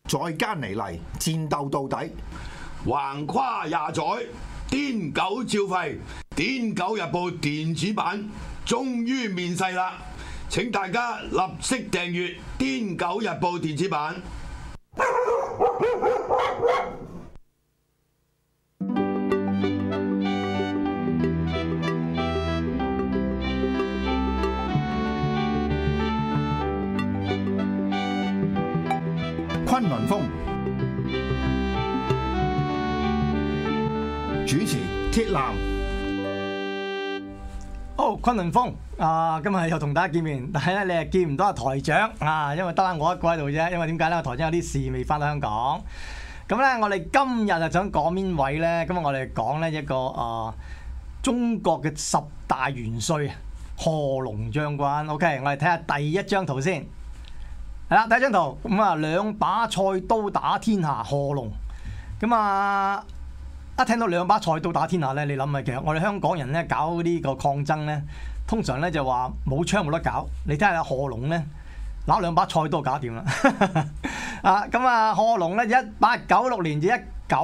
再加尼嚟，戰鬥到底， 橫跨廿載，癲狗照吠，癲狗日報電子版終於面世啦！請大家立即訂閱癲狗日報電子版。 崑崙風主持鐵男。 好，崑崙風今日又同大家見面，但係咧你係見唔到阿台長啊，因為得我一個喺度啫。因為點解咧？台長有啲事未翻到香港。咁咧，我哋今日就想講邊位咧？咁我哋講咧一個中國嘅10大元帥賀龍將軍。OK， 我哋睇下第一張圖先。係啦，第一張圖咁啊，兩把菜刀打天下，賀龍。咁啊，一聽到兩把菜刀打天下咧，你諗下，其實我哋香港人咧搞呢個抗爭咧，通常咧就話冇槍冇得搞。你睇下賀龍咧，攞兩把菜刀搞掂啦。咁啊，賀龍咧1896年至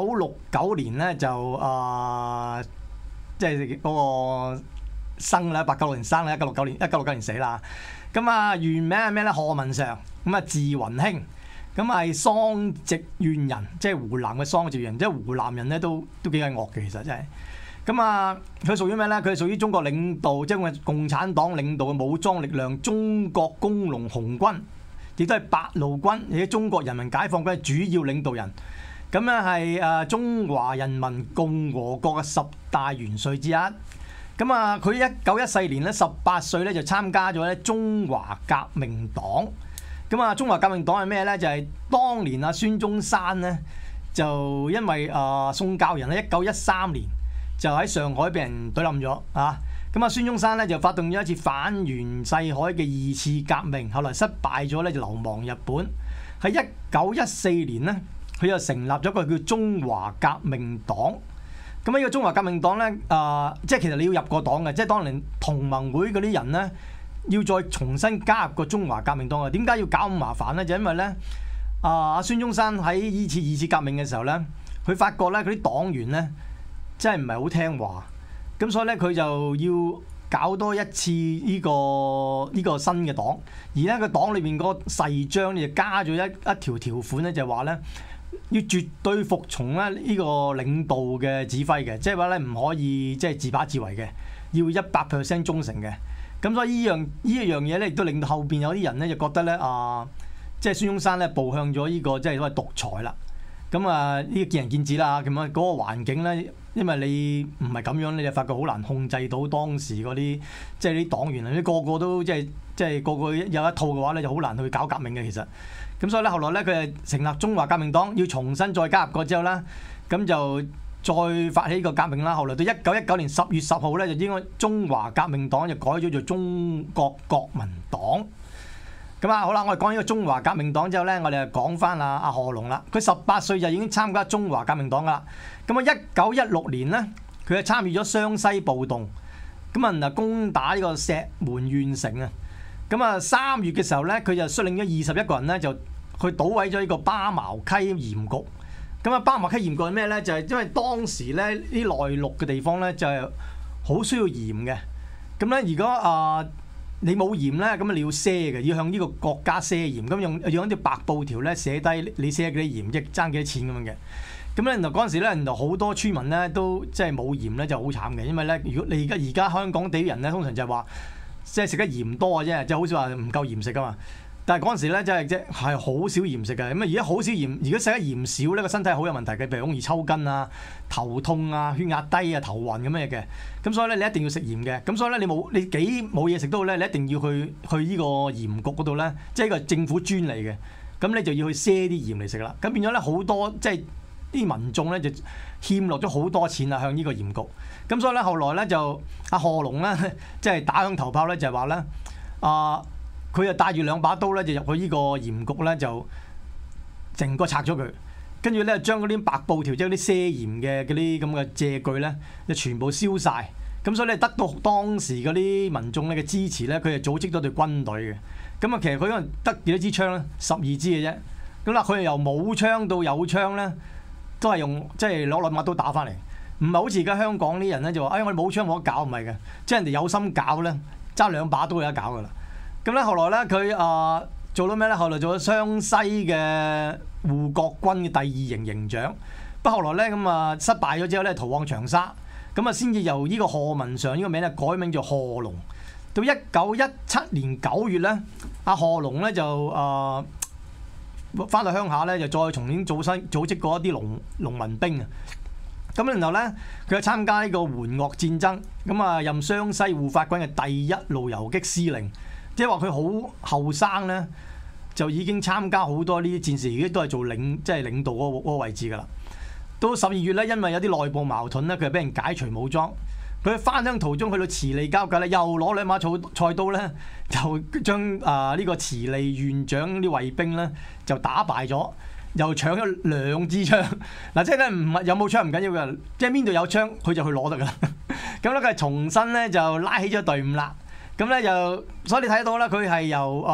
1969年咧就即係嗰個生啦，1896年生啦，1969年死啦。咁啊，原名係咩咧？賀文常。咁啊，字雲興，咁係桑植縣人，即係湖南嘅桑植縣，即係湖南人咧都幾鬼惡嘅，其實真係。咁啊，佢屬於咩咧？佢係屬於中國領導，即係共產黨領導嘅武裝力量中國工農紅軍，亦都係八路軍，亦都中國人民解放軍嘅主要領導人。咁咧係中華人民共和國嘅10大元帥之一。咁啊，佢1914年咧18歲咧就參加咗咧中華革命黨。咁啊，中華革命黨係咩咧？就係當年啊，孫中山咧就因為宋教仁喺1913年就喺上海俾人懟冧咗啊！咁啊，孫中山咧就發動咗一次反袁世凱嘅2次革命，後來失敗咗咧就流亡日本。喺1914年咧，佢又成立咗一個叫中華革命黨。咁呢個中華革命黨咧即係其實你要入個黨嘅，即係當年同盟會嗰啲人咧。要再重新加入個中華革命黨啊？點解要搞咁麻煩咧？就因為咧，孫中山喺呢次2次革命嘅時候咧，佢發覺咧嗰啲黨員咧真係唔係好聽話，咁所以咧佢就要搞多一次呢個新嘅黨，而咧個黨裏邊嗰個誓章就加咗一條條款咧，就係話咧要絕對服從咧呢個領導嘅指揮嘅，即係話咧唔可以即係自把自為嘅，要100% 忠誠嘅。咁所以呢一樣嘢咧，亦都令到後邊有啲人咧就覺得咧即係孫中山咧步向咗呢個即係所謂獨裁啦。咁呢個見仁見智啦。咁啊嗰個環境咧，因為你唔係咁樣，你就發覺好難控制到當時嗰啲即係啲黨員啊，啲個個都即係個個有一套嘅話咧，就好難去搞革命嘅其實。咁所以咧，後來咧佢係成立中華革命黨，要重新再加入過之後啦，咁就再發起呢個革命啦。後來到1919年10月10號咧，就應該中華革命黨就改咗做中國國民黨。咁好啦，我哋講呢個中華革命黨之後咧，我哋就講翻阿賀龍啦。佢18歲就已經參加中華革命黨噶啦。咁啊，1916年咧，佢就參與咗湘西暴動，咁攻打呢個石門縣城啊。咁啊，3月嘅時候咧，佢就率領咗21個人咧，就去搗毀咗呢個巴茅溪鹽局。咁巴茅溪鹽局係咩咧？就係因為當時咧啲內陸嘅地方咧就係好需要鹽嘅。咁咧，如果你冇鹽咧，咁你要賒嘅，要向呢個國家賒鹽。咁用啲白布條咧寫低你賒幾多鹽，即係爭幾多錢咁樣嘅。咁咧，嗰陣時咧，原來好多村民咧都即係冇鹽咧就好慘嘅，因為咧，如果你而家香港地人咧，通常就係話即係食得鹽多嘅啫，即係好似話唔夠鹽食噶嘛。但係嗰陣時咧，真係好少鹽食嘅。咁而家好少鹽，如果食得鹽少咧，個身體好有問題嘅，譬如容易抽筋啊、頭痛啊、血壓低啊、頭暈咁樣嘅。咁所以咧，你一定要食鹽嘅。咁所以咧，你幾冇嘢食都好咧，你一定要去呢個鹽局嗰度咧，即係一個政府專利嘅。咁你就要去賒啲鹽嚟食啦。咁變咗咧，好多即係啲民眾咧就欠落咗好多錢啊，向呢個鹽局。咁所以咧，後來咧就阿賀龍咧，即係打響頭炮咧，就係話咧佢就帶住2把刀咧，就入去呢個鹽局咧，就成個拆咗佢，跟住咧將嗰啲白布條，即係啲賒鹽嘅嗰啲咁嘅借據咧，就全部燒晒。咁所以咧得到當時嗰啲民眾咧嘅支持咧，佢就組織咗隊軍隊嘅。咁其實佢可能得幾多支槍咧？12支嘅啫。 咁啦，佢由冇槍到有槍咧，都係用即係攞把刀打翻嚟，唔係好似而家香港啲人咧就話，我哋冇槍冇得搞，唔係嘅，即係人哋有心搞咧，揸2把刀有得搞噶啦。咁咧後來咧佢做到咩咧？後來做咗湘西嘅護國軍嘅第2營營長，不過後來咧失敗咗之後咧逃往長沙，先至由呢個賀文常呢個名咧改名做賀龍。到1917年9月咧，阿賀龍咧就翻到鄉下咧，就再重新組織過一啲農民兵啊。咁然後咧，佢就參加呢個援鄂戰爭，任湘西護法軍嘅第1路游擊司令，即係話佢好後生咧，就已經參加好多呢啲戰事，而家都係做領導嗰個位置㗎啦。到12月咧，因為有啲內部矛盾咧，佢係俾人解除武裝。佢翻鄉途中去到慈利交界咧，又攞2把菜刀咧，就將呢個慈利縣長啲衛兵咧就打敗咗，又搶咗2支槍。嗱，即係咧唔係有冇槍唔緊要嘅，即係邊度有槍佢就去攞得㗎啦。咁咧佢係重新咧就拉起咗隊伍啦。咁咧就所以你睇到啦，佢係由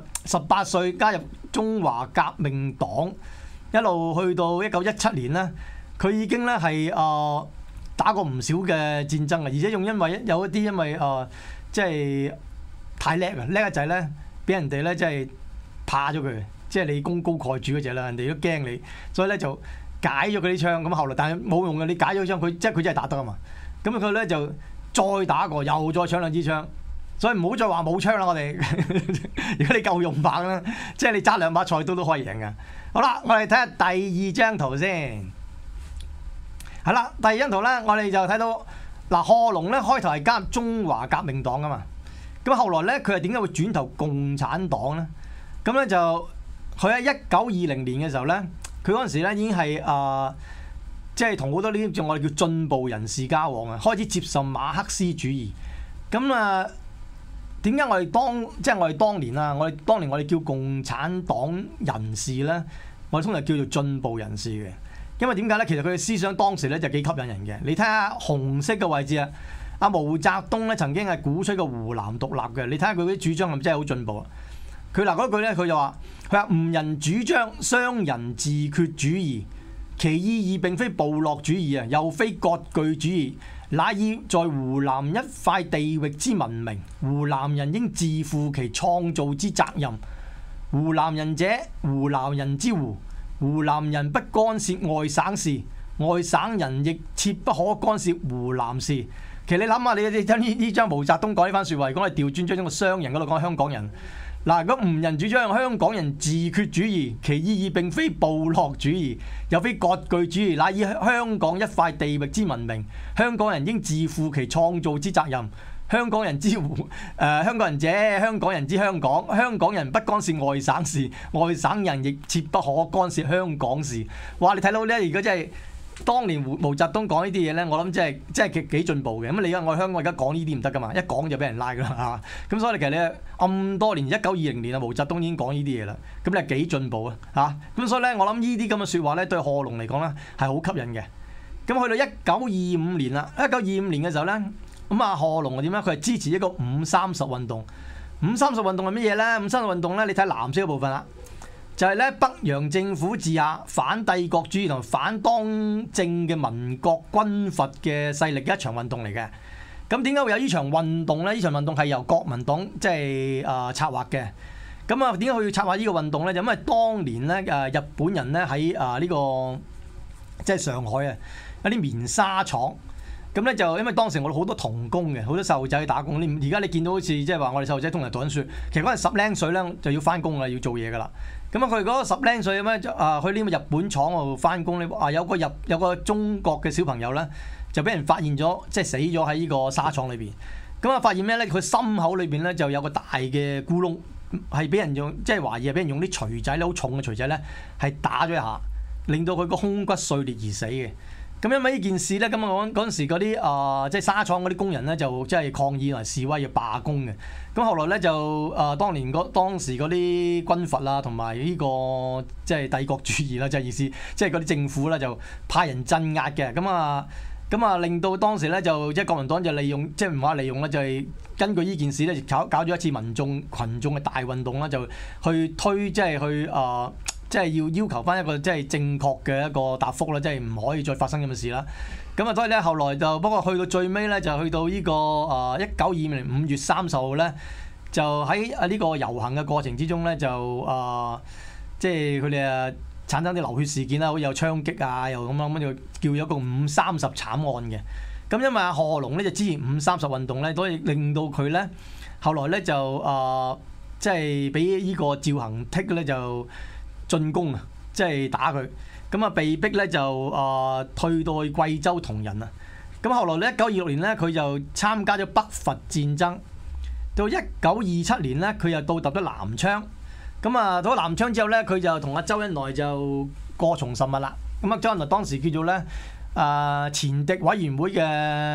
18歲加入中華革命黨，一路去到1917年咧，佢已經咧係打過唔少嘅戰爭啊，而且仲因為即係太叻啊，叻嘅就係咧俾人哋咧即係怕咗佢，即係你功高蓋主嗰隻啦，人哋都驚你，所以咧就解咗佢啲槍。咁後來但係冇用嘅，你解咗槍，佢真係打得啊嘛。咁佢咧就再打過，又再搶2支槍。所以唔好再話冇槍啦，我哋如果你夠用棒啦，即係你揸2把菜刀都可以贏㗎。好啦，我哋睇下第2張圖先。係啦，第2張圖咧，我哋就睇到賀龍咧開頭係加入中華革命黨噶嘛，咁後來咧佢係點解會轉投共產黨咧？咁咧就佢喺1920年嘅時候咧，佢嗰陣時咧已經係即係同好多呢啲我哋叫進步人士交往啊，開始接受馬克思主義。咁點解我哋當年我哋叫共產黨人士咧，我哋通常叫做進步人士嘅。因為點解咧？其實佢嘅思想當時咧就幾吸引人嘅。你睇下紅色嘅位置啊，阿毛澤東咧曾經係鼓吹過湖南獨立嘅。你睇下佢啲主張係咪真係好進步啊？佢嗰句咧，佢就話：吳人主張商人自決主義，其意義並非部落主義啊，又非割據主義，乃意在湖南一塊地域之文明，湖南人應自負其創造之責任。湖南人者，湖南人之湖。湖南人不干涉外省事，外省人亦切不可干涉湖南事。其實你諗下，你將呢張毛澤東講呢番説話，如果係調轉將個商人嗰度講香港人，嗱，如果吳人主張香港人自決主義，其意義並非部落主義，又非割據主義，乃以香港一塊地域之文明，香港人應自負其創造之責任。香港人之湖，香港人者，香港人之香港。香港人不干涉外省事，外省人亦切不可干涉香港事。哇！你睇到咧，如果真係當年毛澤東講呢啲嘢咧，我諗真係幾進步嘅。咁你而家我香港而家講呢啲唔得噶嘛，一講就俾人拉噶啦嚇。咁所以其實你咁多年1920年啊，毛澤東已經講呢啲嘢啦。咁你係幾進步啊嚇？咁所以咧，我諗呢啲咁嘅説話咧，對賀龍嚟講咧係好吸引嘅。咁去到1925年啦，1925年嘅時候咧。咁賀龍係點咧？佢係支持一個530運動。530運動係乜嘢咧？530運動咧，你睇藍色嘅部分啦，就係咧北洋政府治下反帝國主義同反當政嘅民國軍閥嘅勢力嘅一場運動嚟嘅。咁點解會有呢場運動咧？呢場運動係由國民黨即係策劃嘅。咁點解佢要策劃呢個運動咧？就因為當年咧日本人咧喺呢個即係上海啊，有啲棉紗廠。咁咧就因為當時我哋好多童工嘅，好多細路仔去打工。而家你見到好似即係話我哋細路仔通常讀緊書，其實嗰陣10零歲咧就要翻工啦，要做嘢噶啦。咁佢嗰個10零歲咁樣去呢個日本廠度翻工咧，有個中國嘅小朋友咧就俾人發現咗，即係死咗喺呢個紗廠裏邊。咁發現咩咧？佢心口裏邊咧就有個大嘅咕窿，係俾人用即係懷疑係俾人用啲錘仔咧，好重嘅錘仔咧係打咗一下，令到佢個胸骨碎裂而死嘅。咁因為呢件事咧，咁嗰陣時嗰啲即係紗廠嗰啲工人咧，就即係抗議同埋示威要罷工嘅。咁後來咧就當時嗰啲軍閥啊，同埋呢個即係帝國主義啦，即係意思，即係嗰啲政府咧就派人鎮壓嘅。咁啊令到當時咧就即係國民黨就利用，即係唔話利用啦，就係根據呢件事咧搞咗一次群眾嘅大運動啦，就去推即係去即係要求翻一個即係正確嘅一個答覆啦，即係唔可以再發生咁嘅事啦。咁啊，所以咧後來就不過去到最尾咧，就去到呢個1925年5月30號咧，就喺呢個遊行嘅過程之中咧，就即係佢哋產生啲流血事件啦，好似有槍擊啊，又咁樣就叫咗個530慘案嘅。咁因為賀龍咧就支持530運動咧，所以令到佢咧後來咧就即係俾呢個趙恒惕咧就進攻啊，即係打佢。咁啊，被逼咧就退到去貴州銅仁啊。咁後來咧1926年咧，佢就參加咗北伐戰爭。到1927年咧，佢又到達咗南昌。咁啊，到咗南昌之後咧，佢就同阿周恩來就過從甚密啦。咁啊，周恩來當時叫做咧前敵委員會嘅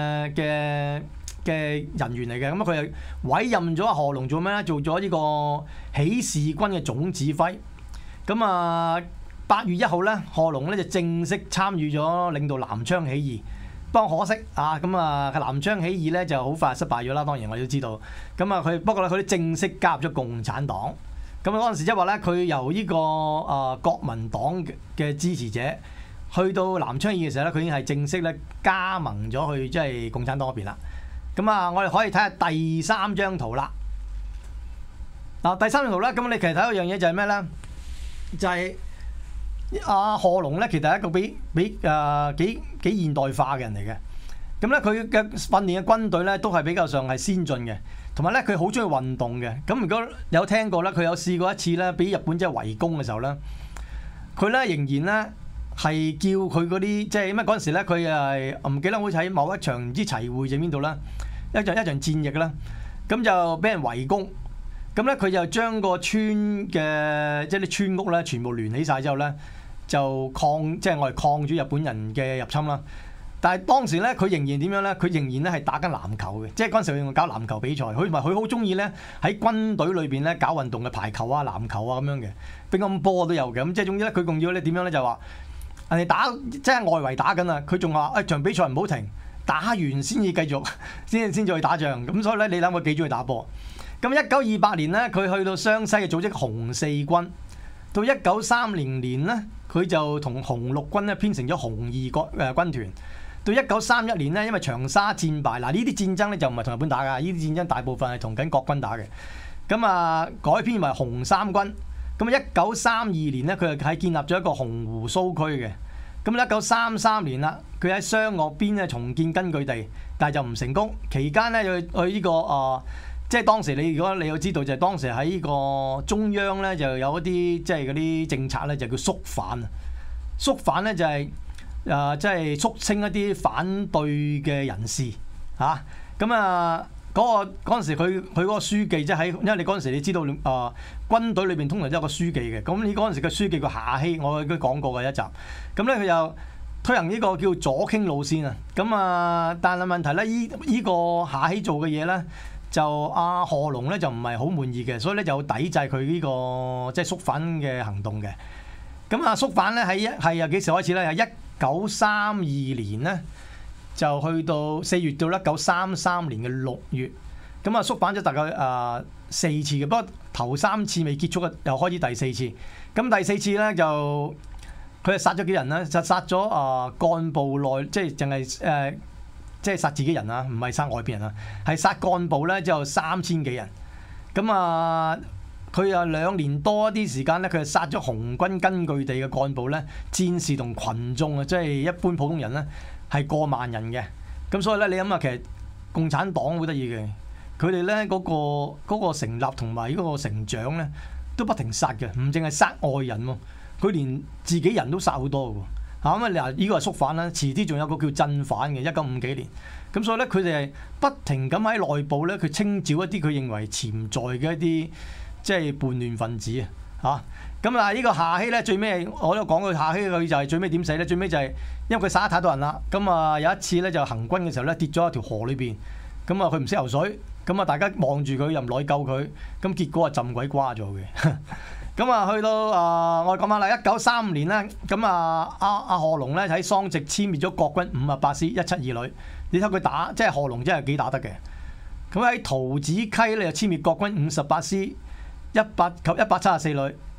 人員嚟嘅。咁啊，佢又委任咗阿賀龍做咩咧？做咗呢個起事軍嘅總指揮。咁啊，8月1號咧，賀龍咧就正式參與咗領導南昌起義。不過可惜咁啊，南昌起義咧就好快失敗咗啦。當然我哋都知道。咁啊，不過咧佢都正式加入咗共產黨。咁啊嗰陣時即係話咧，佢由呢個國民黨嘅支持者，去到南昌起義嘅時候咧，佢已經係正式咧加盟咗去即係共產黨嗰邊啦。咁啊，我哋可以睇下第3張圖啦。第3張圖咧，咁你其實睇一樣嘢就係咩咧？就係賀龍咧，其實係一個幾現代化嘅人嚟嘅。咁咧佢嘅訓練嘅軍隊咧都係比較上係先進嘅，同埋咧佢好中意運動嘅。咁如果有聽過咧，佢有試過一次咧，俾日本即係圍攻嘅時候咧，佢咧仍然咧係叫佢嗰啲即係因為嗰陣時咧佢係唔記得好似喺某一場唔知齊會定邊度啦，一場戰役啦，咁就俾人圍攻。咁咧佢就將個村嘅即係啲村屋咧全部聯起晒之後咧，就即係我哋抗住日本人嘅入侵啦。但係當時咧佢仍然點樣咧？佢仍然咧係打緊籃球嘅，即係嗰陣時佢搞籃球比賽。佢好中意咧喺軍隊裏邊咧搞運動嘅排球啊、籃球啊咁樣嘅，乒乓波都有嘅。咁即係總之咧，佢仲要咧點樣咧就話人哋打即係外圍打緊啊，佢仲話場比賽唔好停，打完先至繼續，先至去打仗。咁所以咧，你諗佢幾中意打波？咁1928年咧，佢去到湘西嘅組織紅四軍。到1930年咧，佢就同紅六軍咧編成咗紅二軍團。到1931年咧，因為長沙戰敗，嗱呢啲戰爭咧就唔係同日本打㗎，呢啲戰爭大部分係同緊國軍打嘅。咁啊改編為紅三軍。咁1932年咧，佢就係建立咗一個紅湖蘇區嘅。咁1933年啦，佢喺湘鄂邊咧重建根據地，但係就唔成功。期間咧去呢個即係當時如果你要知道就係當時喺呢個中央咧就有一啲即係嗰啲政策咧就叫肅反。肅反咧就係即係肅清一啲反對嘅人士嚇。咁嗰陣時佢嗰個書記即係因為你嗰陣時你知道軍隊裏邊通常都有個書記嘅。咁你嗰陣時嘅書記叫夏曦，我都講過嘅一集。咁咧佢又推行呢個叫左傾路線啊。咁但係問題咧呢個夏曦做嘅嘢咧。就賀龍咧就唔係好滿意嘅，所以咧就抵制佢呢個即係肅反嘅行動嘅。咁肅反咧係由幾時開始咧？由1932年咧就去到4月到1933年嘅6月。咁肅反咗大概4次嘅，不過頭3次未結束嘅，又開始第4次。咁第4次咧就佢係殺咗幾人咧？就殺咗幹部內，即係淨係即係殺自己人啊，唔係殺外邊人啊，係殺幹部咧，就3000幾人。咁佢有2年多啲時間咧，佢係殺咗紅軍根據地嘅幹部咧、戰士同群眾啊，即係一般普通人咧，係過萬人嘅。咁所以咧，你諗下，其實共產黨好得意嘅，佢哋咧嗰個成立同埋嗰個成長咧，都不停殺嘅，唔淨係殺外人喎，佢連自己人都殺好多嘅喎。咁你話呢個係肅反啦，遲啲仲有個叫鎮反嘅1950幾年。咁所以咧，佢哋係不停咁喺內部咧，佢清剿一啲佢認為潛在嘅一啲即係叛亂分子啊。咁呢個夏曦咧，最尾我都講過夏曦佢就係最尾點死咧？最尾就係因為佢殺得太多人啦。咁有一次咧就行軍嘅時候咧跌咗一條河裏邊，咁佢唔識游水，咁大家望住佢又唔來救佢，咁結果浸鬼瓜咗嘅。咁去到我哋講翻啦，1935年咧，咁賀龍咧喺桑植殲滅咗國軍58師172旅，你睇佢打，即係賀龍真係幾打得嘅。咁喺桃子溪咧又殲滅國軍58師174旅，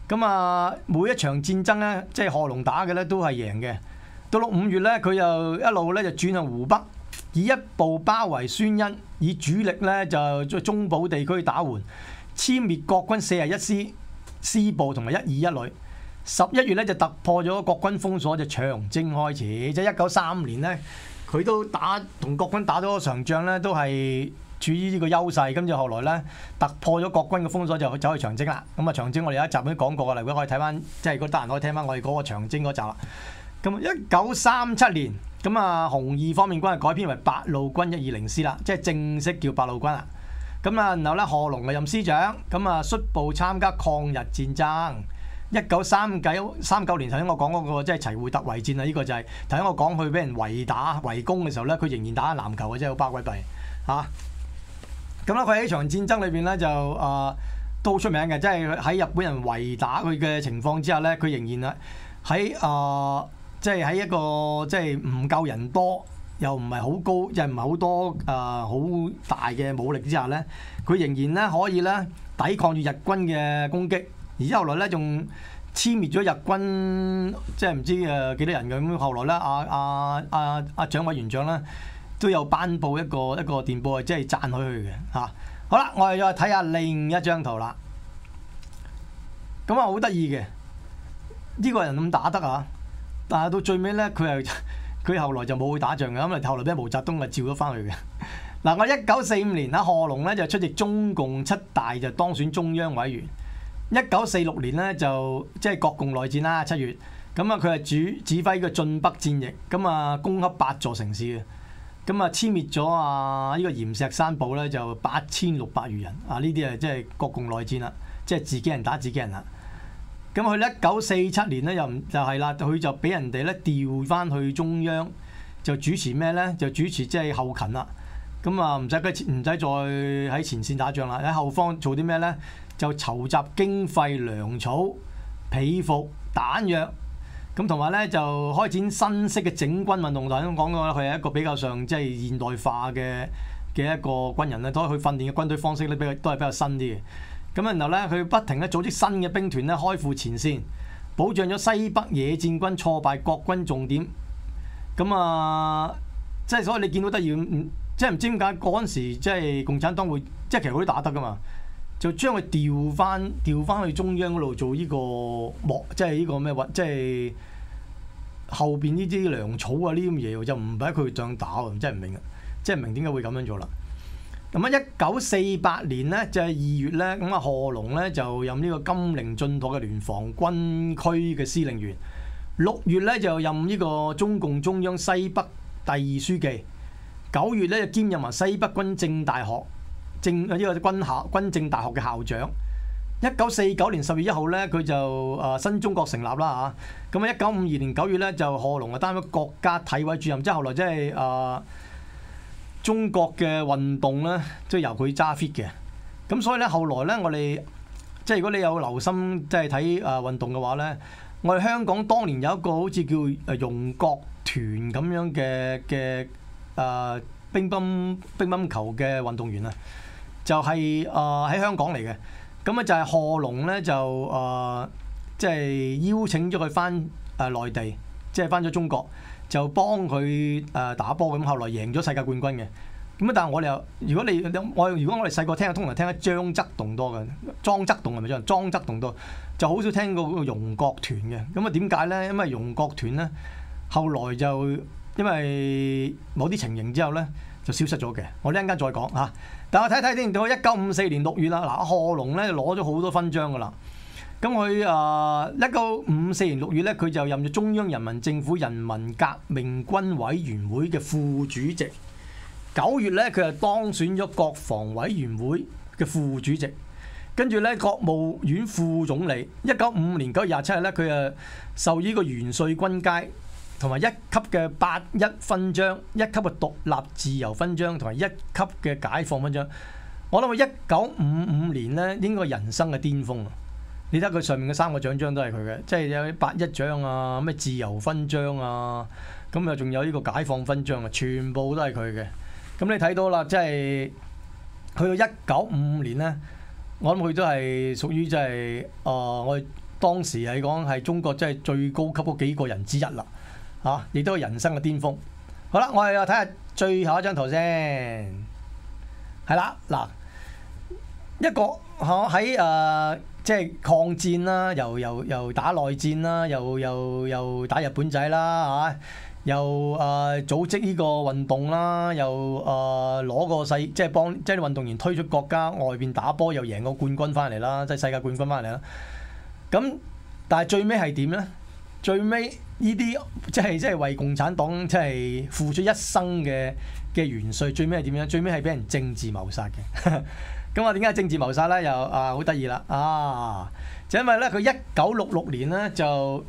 咁啊，每一場戰爭咧，即係賀龍打嘅咧都係贏嘅。到到5月咧，佢又一路咧就轉向湖北，以一部包圍孫恩，以主力咧就在中部地區打援，殲滅國軍41師師部同埋121旅。11月咧就突破咗國軍封鎖，就長征開始。即係1935年咧，佢都同國軍打咗場仗咧，都係處於呢個優勢。跟住後來咧突破咗國軍嘅封鎖，就走去長征啦。咁啊，長征我哋有一集都講過㗎啦。如果可以睇翻，即係如果得閒可以聽翻我哋嗰個長征嗰集啦。咁1937年，咁啊紅二方面軍係改編為八路軍120師啦，即係正式叫八路軍啦。咁啊，然後咧賀龍係任師長，咁啊率部參加抗日戰爭。1939年頭先我講嗰個即係齊會特圍戰啊，呢個就係頭先我講佢俾人圍攻嘅時候咧，佢仍然打緊籃球嘅，真係好巴鬼閉嚇。咁咧佢喺呢場戰爭裏邊咧就都好出名嘅，即係喺日本人圍打佢嘅情況之下咧，佢仍然喺即係喺一個即係唔夠人多，又唔係好高，又唔係好多好大嘅武力之下咧，佢仍然咧可以咧抵抗住日軍嘅攻擊。而之後來咧，仲殲滅咗日軍，即係唔知幾多人嘅。咁後來咧，阿蔣委員長咧都有頒布一個電報，即係讚許佢嘅嚇。好啦，我哋再睇下另一張圖啦。咁啊，好得意嘅呢個人咁打得啊！但係到最尾咧，佢後來就冇去打仗嘅，咁啊後來俾毛澤東啊召咗翻去嘅。嗱，我1945年啊，賀龍咧就出席中共7大，就當選中央委員。1946年咧就即係國共內戰啦，7月，咁啊佢係指揮個進北戰役，咁啊攻克8座城市嘅，咁啊殲滅咗呢個鹽石山部咧就8600餘人啊！呢啲啊即係國共內戰啦，即係自己人打自己人啦。咁佢1947年咧就係啦，佢就俾人哋咧調翻去中央，就主持咩咧？就主持即係後勤啦。咁啊唔使再喺前線打仗啦，喺後方做啲咩咧？就籌集經費、糧草、被服、彈藥，咁同埋咧就開展新式嘅整軍運動。頭先講過啦，佢係一個比較上即係現代化嘅一個軍人咧，所以佢訓練嘅軍隊方式咧都係比較新啲嘅。咁然後咧，佢不停咧組織新嘅兵團咧，開赴前線，保障咗西北野戰軍挫敗國軍重點。咁啊，即係所以你見到得意，即係唔知點解嗰陣時即係共產黨會即係其實佢都打得噶嘛。就將佢調翻去中央嗰度做呢個即係呢個咩即係後邊呢啲糧草啊呢啲咁嘢，就唔俾佢這樣打喎，真係唔明啊！即係唔明點解會咁樣做啦。咁啊，1948年咧就係2月咧，咁啊賀龍咧就任呢個金陵進妥嘅聯防軍區嘅司令員。6月咧就任呢個中共中央西北第2書記。9月咧就兼任埋西北軍政大學。呢個軍政大學嘅校長。1949年10月1號咧，佢就新中國成立啦嚇。咁啊，1952年9月咧就賀龍啊擔任國家體委主任，即係後來即係中國嘅運動咧，即係由佢揸 fit 嘅。咁所以咧後來咧，我哋即係如果你有留心即係睇運動嘅話咧，我哋香港當年有一個好似叫容國團咁樣嘅乒乓球嘅運動員啊。就係喺香港嚟嘅，咁啊就係賀龍咧就即係邀請咗佢翻內地，即係翻咗中國，就幫佢打波咁，後來贏咗世界冠軍嘅。咁啊，但係我哋又如果我哋細個聽，通常聽得張則棟多嘅，莊則棟係咪先？莊則棟多，就好少聽過嗰個容國團嘅。咁啊點解咧？因為容國團咧後來就因為某啲情形之後咧就消失咗嘅。我哋一陣間再講嚇。但我睇睇先，到1954年6月啦，嗱賀龍咧攞咗好多勳章噶啦。咁佢1954年6月咧，佢就任咗中央人民政府人民革命軍委員會嘅副主席。9月咧，佢就當選咗國防委員會嘅副主席。跟住咧，國務院副總理。1955年9月27日咧，佢就授呢個元帥軍階，同埋1級嘅81勳章，1級嘅獨立自由勳章，同埋1級嘅解放勳章。我諗佢1955年咧，應該人生嘅巔峰啊！你睇佢上面嘅3個獎章都係佢嘅，即係有81獎啊，咩自由勳章啊，咁又仲有呢個解放勳章啊，全部都係佢嘅。咁你睇到啦，即係去到1955年咧，我諗佢都係屬於即係我當時係講係中國即係最高級嗰幾個人之一啦，嚇，亦都係人生嘅巔峰。好啦，我哋又睇下最後一張圖先，係啦，嗱，一個喺即係抗戰啦，又打內戰啦，又打日本仔啦，嚇，又組織呢個運動啦，又攞個即係幫即係啲運動員推出國家外邊打波，又贏個冠軍翻嚟啦，即係世界冠軍翻嚟啦。咁但係最尾係點咧？最尾呢啲即係為共產黨即係付出一生嘅元帥，最尾係點樣？最尾係俾人政治謀殺嘅。咁啊，點解政治謀殺咧？又好得意啦，就因為咧佢1966年咧就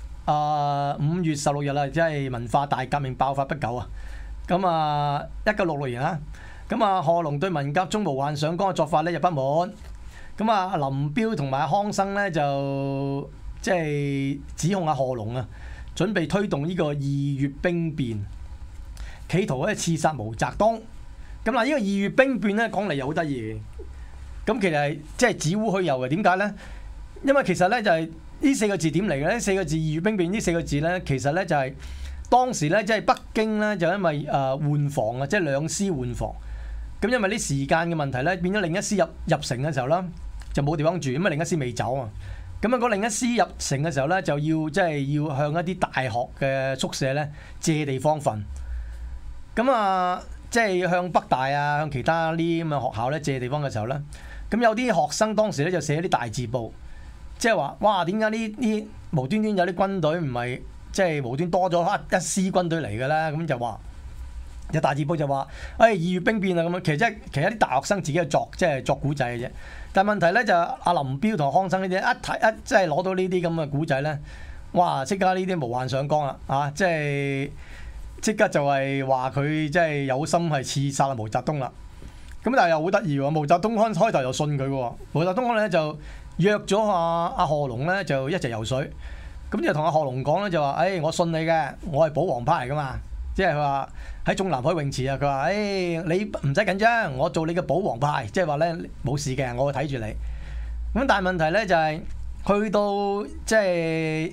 5月16日啦，即係文化大革命爆發不久啊。咁1966年啦，咁賀龍對文革中無限上綱嘅作法咧就不滿。咁林彪同埋康生咧就即係指控賀龍啊，準備推動呢個2月兵變，企圖咧刺殺毛澤東。咁呢個2月兵變咧講嚟又好得意，咁其實係即係子虛烏有嘅。點解咧？因為其實咧就係呢4個字點嚟嘅咧？呢4個字2月兵變呢4個字咧，其實咧就係當時咧即係北京咧就因為換防啊，即係兩師換防。咁因為啲時間嘅問題咧，變咗另一師入城嘅時候啦，就冇地方住，咁另一師未走啊。咁嗰另一師入城嘅時候咧，就要即係要向一啲大學嘅宿舍咧借地方瞓。咁即係向北大啊，向其他啲咁嘅學校咧借地方嘅時候咧，咁有啲學生當時咧就寫啲大字報，即係話：哇，點解呢無端端有啲軍隊唔係即係無端多咗一師軍隊嚟嘅咧？咁就話有大字報就話：2月兵變啊！咁樣其實啲大學生自己去即係作古仔嘅啫。但係問題咧就阿林彪同康生呢啲一即係攞到呢啲咁嘅古仔咧，哇！即刻呢啲無限上綱啦，即刻就係話佢即係有心係刺殺毛澤東啦。咁但係又好得意喎，毛澤東開頭又信佢喎。毛澤東咧就約咗阿賀龍咧就一齊游水，咁就同阿賀龍講咧就話：我信你嘅，我係保皇派嚟噶嘛。即係佢話喺中南海泳池啊，佢話：你唔使緊張，我做你嘅保皇派，即係話咧冇事嘅，我會睇住你。咁但係問題咧就係去到即係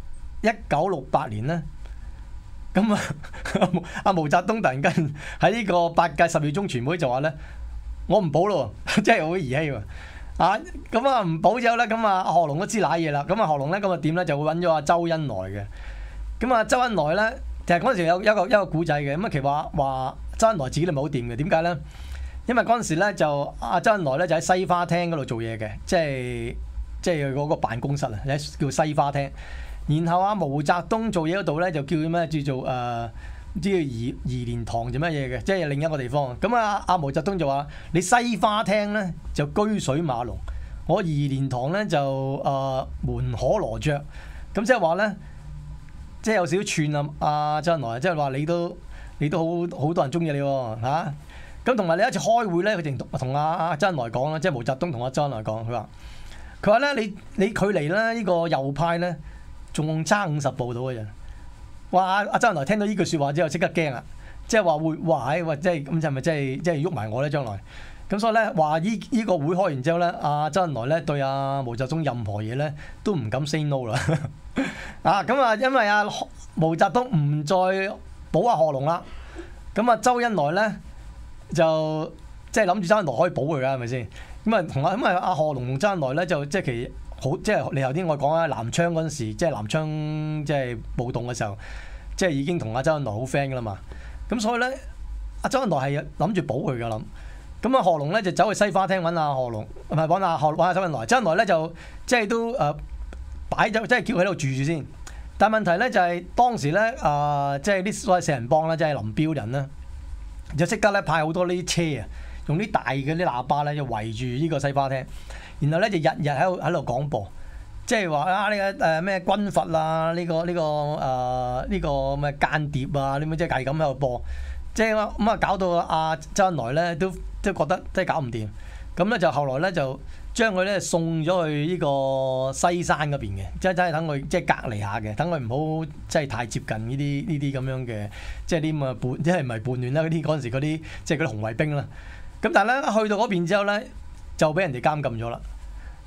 1968年咧。咁阿毛澤東突然間喺呢個8屆12中全會就話咧，我唔保咯，即係好兒戲喎。咁唔保之後咧，咁阿賀龍都知瀨嘢啦。咁賀龍咧咁點咧就會揾咗阿周恩來嘅。咁周恩來咧，其實嗰陣時有一個古仔嘅。咁其實話周恩來自己都唔係好掂嘅。點解咧？因為嗰陣時咧就阿周恩來咧就喺西花廳嗰度做嘢嘅，即係嗰個辦公室啊，叫西花廳。然後毛澤東做嘢嗰度咧就叫咩？叫做唔知叫怡蓮堂做乜嘢嘅，即係另一個地方。咁阿毛澤東就話：你西花廳咧就居水馬龍，我怡蓮堂咧就門可羅雀。咁即係話咧，即係有少少串啊！阿周恩來即係話你都好多人中意你喎嚇。咁同埋你一次開會咧，佢淨同阿周恩來講啦，即係毛澤東同阿周恩來講，佢話咧你距離咧呢個右派咧。仲差50步到嘅人，哇！阿周恩來聽到呢句説話之後，即刻驚啦，即係話會哇！即係咁就係咪即係喐埋我咧？將來咁所以咧話呢個會開完之後咧，阿周恩來咧對阿毛澤東任何嘢咧都唔敢 say no 啦。因為阿毛澤東唔再保阿賀龍啦，咁周恩來咧就即係諗住周恩來可以保佢㗎，係咪先？咁阿賀龍同周恩來咧就即係其好即係你頭先我講啊，南昌嗰陣時，即係南昌即係暴動嘅時候，即係已經同阿周恩來好 friend 㗎啦嘛。咁所以咧，阿周恩來係諗住保佢㗎諗。咁賀龍咧就走去西花廳揾阿賀龍，唔係揾阿周恩來。周恩來咧就即係都擺咗，即係叫佢喺度住先。但係問題咧就係當時咧即係啲所謂四人幫啦，即係林彪人啦，就即刻咧派好多呢啲車啊，用啲大嘅啲喇叭咧就圍住呢個西花廳。然後咧就日日喺度廣播，即係話呢個咩軍閥啊，呢個咩間諜啊，呢啲即係咁喺度播，即係咁搞到阿周恩來咧都覺得即係搞唔掂，咁咧就後來咧就將佢咧送咗去呢個西山嗰邊嘅，即係真係等佢即係隔離下嘅，等佢唔好即係太接近呢啲咁樣嘅，即係啲咁嘅即係唔係叛亂啦？嗰陣時嗰啲即係嗰啲紅衛兵啦。咁但係咧去到嗰邊之後咧，就俾人哋監禁咗啦。咁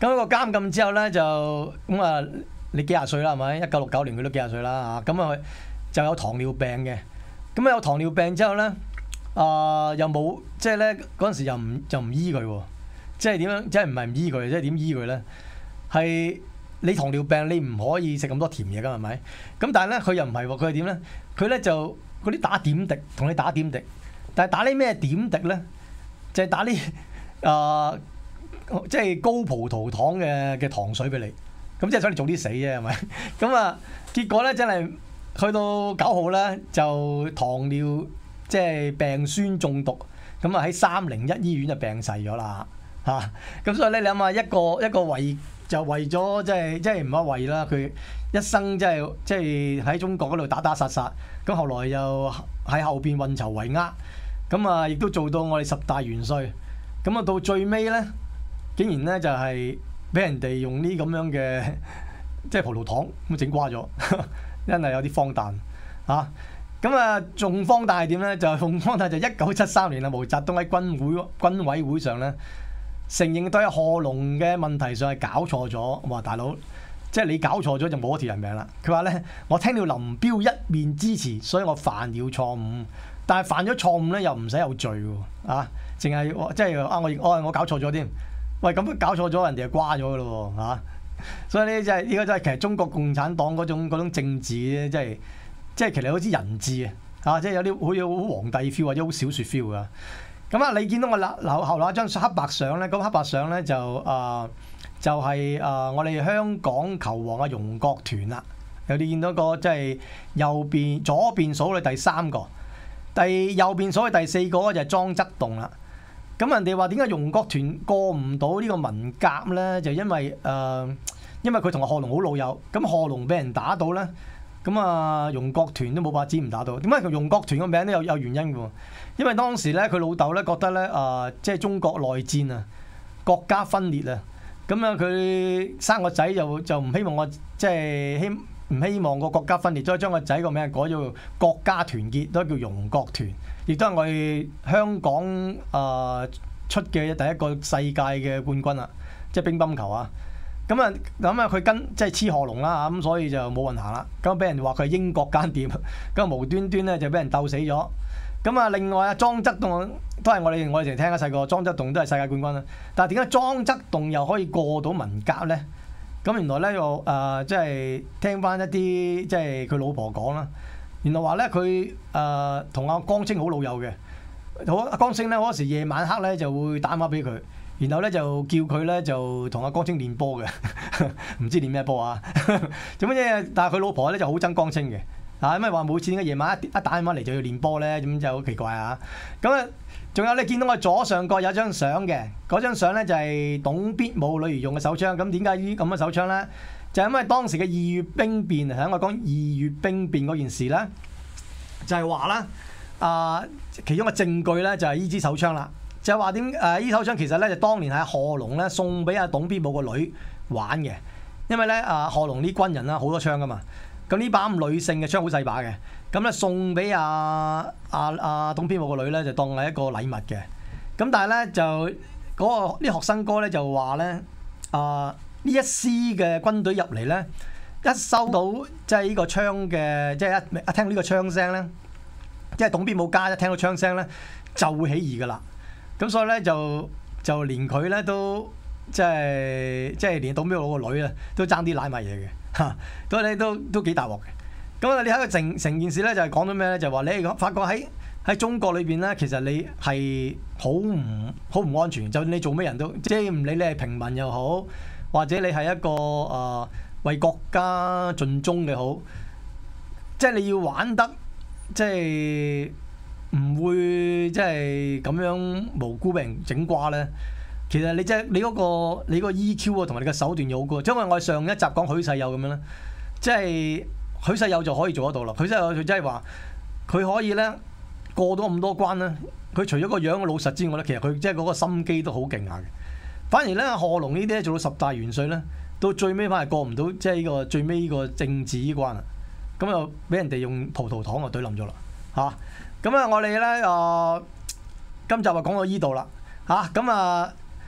咁個監禁之後咧就咁啊，你幾廿歲啦係咪？1969年佢都幾廿歲啦嚇，咁啊就有糖尿病嘅。咁有糖尿病之後咧，又冇即係咧嗰陣時又唔醫佢喎，即係點樣？即係唔係唔醫佢？即係點醫佢咧？係你糖尿病你唔可以食咁多甜嘢㗎係咪？咁但係咧佢又唔係喎，佢係點咧？佢咧就嗰啲打點滴，同你打點滴，但係打啲咩點滴咧？就係打啲即係高葡萄糖嘅糖水俾你，咁即係想你早啲死啫係咪？咁啊結果咧真係去到9號咧就糖尿即係病酸中毒，咁啊喺301醫院就病逝咗啦嚇。咁所以咧你諗下一個為咗即係唔係為啦，佢一生即係喺中國嗰度打殺，咁後來又喺後邊運籌帷幄，咁啊亦都做到我哋10大元帥，咁啊到最尾咧，竟然咧就係俾人哋用呢咁樣嘅即係葡萄糖咁整瓜咗，真係有啲荒誕嚇。咁啊仲荒誕係點咧？就仲荒誕就1973年啊，毛澤東喺軍委會上咧承認對賀龍嘅問題上係搞錯咗。我話大佬，即係你搞錯咗就冇一條人命啦。佢話咧，我聽到林彪一面之詞，所以我犯了錯誤。但係犯咗錯誤咧，又唔使有罪喎，啊，淨係即係我搞錯咗添。喂，咁搞錯咗，人哋就瓜咗噶咯喎，嚇！所以呢，就係呢個就係其實中國共產黨嗰種政治咧，即係其實好似人治啊，即係有啲好似好皇帝 feel 或者好小説 feel 噶。咁啊，你見到我後一張黑白相咧，咁黑白相咧就係我哋香港球王阿容國團啦。有你見到個即係左邊數嘅第3個，右邊數嘅第4個就係莊則棟啦。咁人哋話點解容國團過唔到呢個文革咧？就因為佢同阿賀龍好老友，咁賀龍俾人打到咧，咁啊容國團都冇法子唔打到。點解容國團個名都有原因嘅喎？因為當時咧佢老豆咧覺得咧即係中國內戰啊，國家分裂啊，咁啊佢生個仔就唔希望即係唔希望個國家分裂，所以將個仔個名改咗國家團結，都叫容國團，亦都係我哋香港出嘅第一個世界嘅冠軍啦，即係乒乓球啊！咁啊佢即係黐賀龍啦，咁所以就冇運行啦。咁俾人話佢係英國間諜，咁無端端咧就俾人鬥死咗。咁啊，另外啊莊則棟都係我哋成日聽啊細個，莊則棟都係世界冠軍啦。但係點解莊則棟又可以過到文革咧？咁原來咧又即係聽翻一啲即係佢老婆講啦。原來話咧佢同阿江青好老友嘅，阿江青咧嗰時夜晚黑咧就會打電話俾佢，然後咧就叫佢咧就同阿江青練波嘅，唔知練咩波啊？做乜嘢？但係佢老婆咧就好憎江青嘅，因為話每次點解夜晚一打電話嚟就要練波咧，咁就好奇怪啊！咁啊，仲有你見到我左上角有張相嘅，嗰張相咧就係董必武女兒用嘅手槍。咁點解呢咁嘅手槍咧？就係因為當時嘅2月兵變啊，喺我講2月兵變嗰件事咧，就係話啦，其中嘅證據咧就係呢支手槍啦。就係話點呢手槍其實咧就當年係賀龍咧送俾阿董必武個女玩嘅，因為咧賀龍啲軍人啦好多槍噶嘛，咁呢把女性嘅槍好細把嘅，咁咧送俾董必武個女咧就當係一個禮物嘅。咁但係咧就嗰啲學生哥咧就話咧呢一師嘅軍隊入嚟咧，一收到即係呢個槍嘅，即係一聽到呢個槍聲咧，即係董必武家一聽到槍聲咧就會起義噶啦。咁所以咧就連佢咧都即係連董必武個女啊都爭啲舐埋嘢嘅嚇，所以都幾大鑊嘅。咁啊，你睇個成件事咧就係講到咩咧？就話你發覺喺中國裏邊咧，其實你係好唔安全，就算你做咩人都即係唔理你係平民又好，或者你係一個為國家盡忠嘅好，即係你要玩得即係唔會即係咁樣無辜俾人整瓜咧。其實你即係你嗰個 EQ 啊，同埋你嘅手段要好過。因為我哋上一集講許世友咁樣咧，即係許世友就可以做得到啦。許世友佢即係話佢可以咧過到咁多關咧，佢除咗個樣嘅老實之外咧，其實佢即係嗰個心機都好勁下嘅。反而咧賀龍呢啲咧做到10大元帥咧，到最尾反而過唔到即係呢個最尾呢個政治呢關啊，咁又俾人哋用葡萄糖就懟冧咗啦嚇。咁我哋咧今集就講到依度啦嚇。咁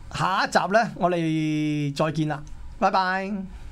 下一集咧，我哋再見啦，拜拜。